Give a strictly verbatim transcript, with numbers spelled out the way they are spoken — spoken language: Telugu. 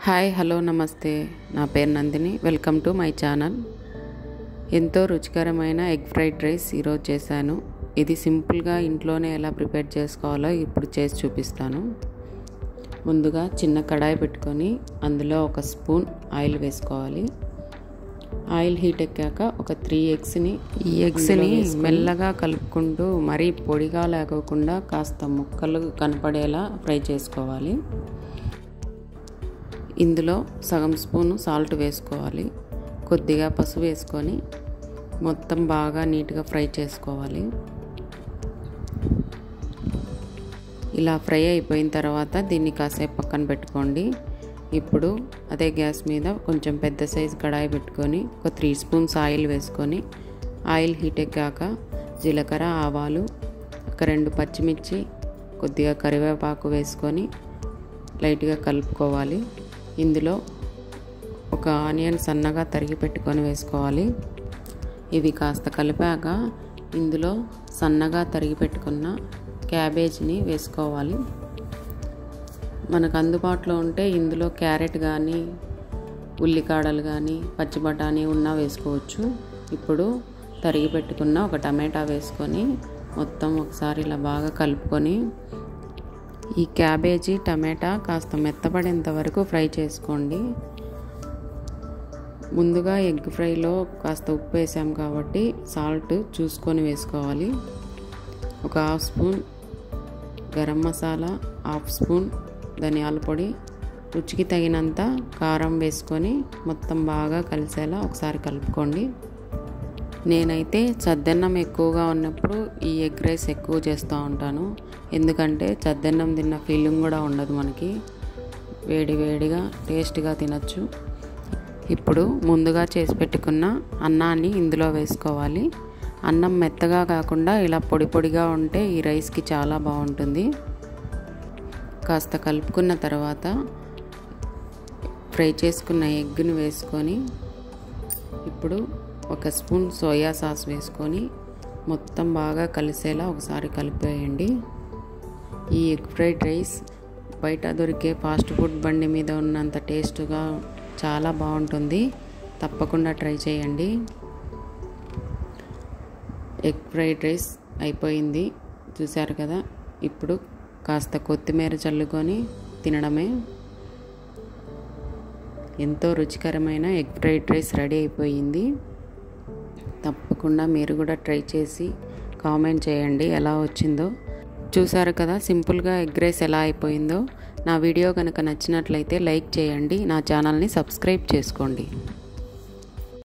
హాయ్ హలో నమస్తే, నా పేరు Nandini. Welcome to my channel. ఎంతో రుచికరమైన ఎగ్ ఫ్రైడ్ రైస్ ఈరోజు చేశాను. ఇది సింపుల్గా ఇంట్లోనే ఎలా ప్రిపేర్ చేసుకోవాలో ఇప్పుడు చేసి చూపిస్తాను. ముందుగా చిన్న కడాయి పెట్టుకొని అందులో ఒక స్పూన్ ఆయిల్ వేసుకోవాలి. ఆయిల్ హీట్ ఎక్కాక ఒక త్రీ ఎగ్స్ని ఈ ఎగ్స్ని మెల్లగా కలుపుకుంటూ మరీ పొడిగా లేకోకుండా కాస్త ముక్కలు కనపడేలా ఫ్రై చేసుకోవాలి. ఇందులో సగం స్పూను సాల్ట్ వేసుకోవాలి. కొద్దిగా పసుపు వేసుకొని మొత్తం బాగా నీట్గా ఫ్రై చేసుకోవాలి. ఇలా ఫ్రై అయిపోయిన తర్వాత దీన్ని కాసేపు పక్కన పెట్టుకోండి. ఇప్పుడు అదే గ్యాస్ మీద కొంచెం పెద్ద సైజు కడాయి పెట్టుకొని ఒక త్రీ స్పూన్స్ ఆయిల్ వేసుకొని ఆయిల్ హీట్ ఎక్కాక జీలకర్ర, ఆవాలు, ఒక రెండు పచ్చిమిర్చి, కొద్దిగా కరివేపాకు వేసుకొని లైట్గా కలుపుకోవాలి. ఇందులో ఒక ఆనియన్ సన్నగా తరిగి పెట్టుకొని వేసుకోవాలి. ఇవి కాస్త కలిపాక ఇందులో సన్నగా తరిగి పెట్టుకున్న క్యాబేజీని వేసుకోవాలి. మనకు అందుబాటులో ఉంటే ఇందులో క్యారెట్ కానీ, ఉల్లికాడలు కానీ, పచ్చి బఠానీ ఉన్నా వేసుకోవచ్చు. ఇప్పుడు తరిగి పెట్టుకున్న ఒక టమాటా వేసుకొని మొత్తం ఒకసారి ఇలా బాగా కలుపుకొని ఈ క్యాబేజీ, టమాటా కాస్త మెత్తపడేంత వరకు ఫ్రై చేసుకోండి. ముందుగా ఎగ్ ఫ్రైలో కాస్త ఉప్పు వేసాం కాబట్టి సాల్ట్ చూసుకొని వేసుకోవాలి. ఒక half spoon garam masala, half spoon ధనియాల పొడి, రుచికి తగినంత కారం వేసుకొని మొత్తం బాగా కలిసేలా ఒకసారి కలుపుకోండి. నేనైతే చద్దన్నం ఎక్కువగా ఉన్నప్పుడు ఈ ఎగ్ రైస్ ఎక్కువ చేస్తూ ఉంటాను. ఎందుకంటే చద్దన్నం తిన్న ఫీలింగ్ కూడా ఉండదు మనకి. వేడి వేడిగా టేస్ట్గా తినచ్చు. ఇప్పుడు ముందుగా చేసి పెట్టుకున్న అన్నాన్ని ఇందులో వేసుకోవాలి. అన్నం మెత్తగా కాకుండా ఇలా పొడి పొడిగా ఉంటే ఈ రైస్కి చాలా బాగుంటుంది. కాస్త కలుపుకున్న తర్వాత ఫ్రై చేసుకున్న ఎగ్ని వేసుకొని ఇప్పుడు ఒక స్పూన్ సోయా సాస్ వేసుకొని మొత్తం బాగా కలిసేలా ఒకసారి కలిపేయండి. ఈ ఎగ్ ఫ్రైడ్ రైస్ బయట దొరికే ఫాస్ట్ ఫుడ్ బండి మీద ఉన్నంత టేస్ట్గా చాలా బాగుంటుంది. తప్పకుండా ట్రై చేయండి. ఎగ్ ఫ్రైడ్ రైస్ అయిపోయింది, చూశారు కదా. ఇప్పుడు కాస్త కొత్తిమీర చల్లుకొని తినడమే. ఎంతో రుచికరమైన ఎగ్ ఫ్రైడ్ రైస్ రెడీ అయిపోయింది. తప్పకుండా మీరు కూడా ట్రై చేసి కామెంట్ చేయండి ఎలా వచ్చిందో. చూసారు కదా సింపుల్గా ఎగ్ రైస్ ఎలా అయిపోయిందో. నా వీడియో కనుక నచ్చినట్లయితే లైక్ చేయండి. నా ఛానల్ని సబ్స్క్రైబ్ చేసుకోండి.